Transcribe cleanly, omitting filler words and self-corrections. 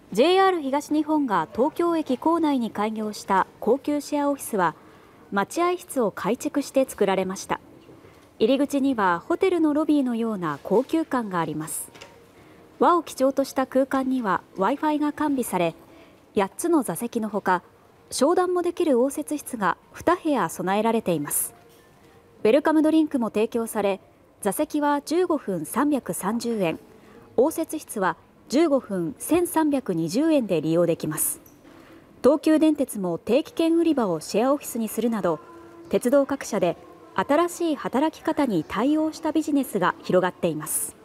JR 東日本が東京駅構内に開業した高級シェアオフィスは待合室を改築して作られました。入り口にはホテルのロビーのような高級感があります。和を基調とした空間には Wi-Fi が完備され、8つの座席のほか商談もできる応接室が2部屋備えられています。ウェルカムドリンクも提供され、座席は15分330円、応接室は15分1320円で利用できます。東急電鉄も定期券売り場をシェアオフィスにするなど、鉄道各社で新しい働き方に対応したビジネスが広がっています。